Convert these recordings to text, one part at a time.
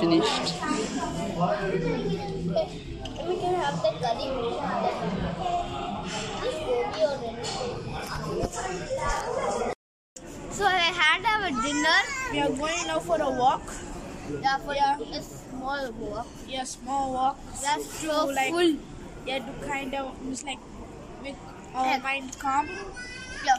finished. We can have the curry. We can have this gobi or anything. So I had our dinner. We are going now for a walk. Yeah, for a small walk. Yeah, small walk. That's to so like full. yeah, to kind of just like make our mind calm. Yeah.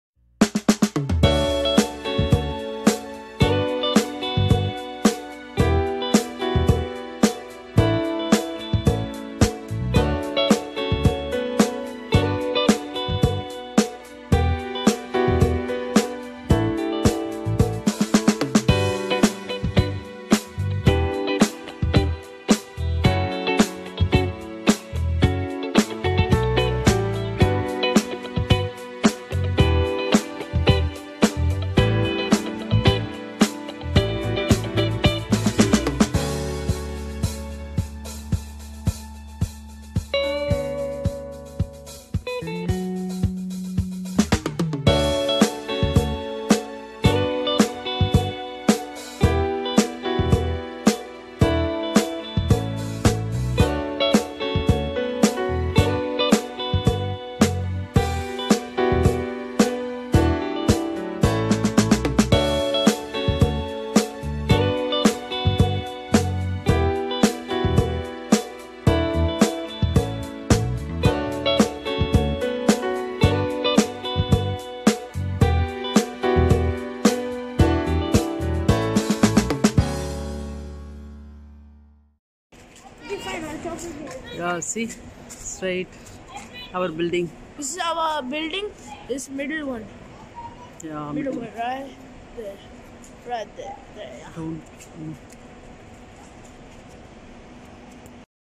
Yeah, see, straight our building. This is our building. This middle one. Yeah, Middle one, right there. Right there. There. Yeah. don't.